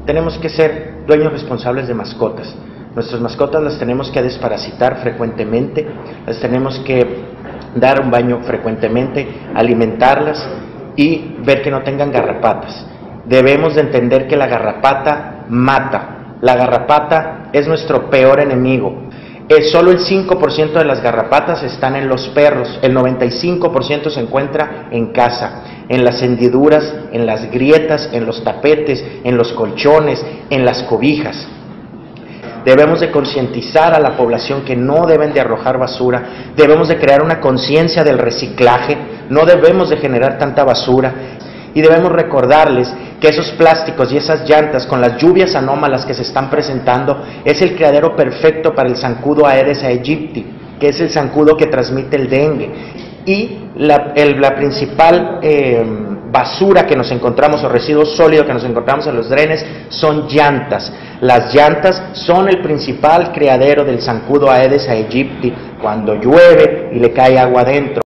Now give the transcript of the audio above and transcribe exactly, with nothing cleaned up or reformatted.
tenemos que ser dueños responsables de mascotas. Nuestras mascotas las tenemos que desparasitar frecuentemente, las tenemos que dar un baño frecuentemente, alimentarlas y ver que no tengan garrapatas. Debemos de entender que la garrapata mata. La garrapata es nuestro peor enemigo. Eh, solo el cinco por ciento de las garrapatas están en los perros, el noventa y cinco por ciento se encuentra en casa, en las hendiduras, en las grietas, en los tapetes, en los colchones, en las cobijas. Debemos de concientizar a la población que no deben de arrojar basura, debemos de crear una conciencia del reciclaje, no debemos de generar tanta basura y debemos recordarles que esos plásticos y esas llantas con las lluvias anómalas que se están presentando es el criadero perfecto para el zancudo Aedes aegypti, que es el zancudo que transmite el dengue. Y la, el, la principal eh, basura que nos encontramos o residuo sólido que nos encontramos en los drenes son llantas. Las llantas son el principal criadero del zancudo Aedes aegypti cuando llueve y le cae agua adentro.